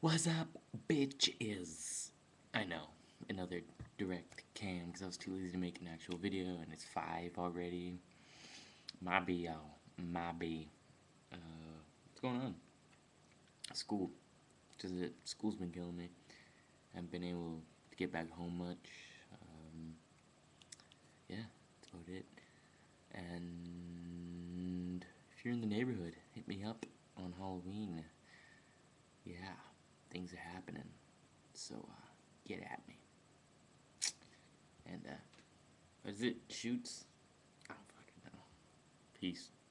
What's up, bitches? I know, another direct cam because I was too lazy to make an actual video, and it's 5 already. My B, y'all. My B. What's going on? School. Just that school's been killing me. I haven't been able to get back home much. Yeah, that's about it. And if you're in the neighborhood, hit me up on Halloween. Yeah, things are happening. So, get at me. And, what is it? Shoots? I don't fucking know. Peace.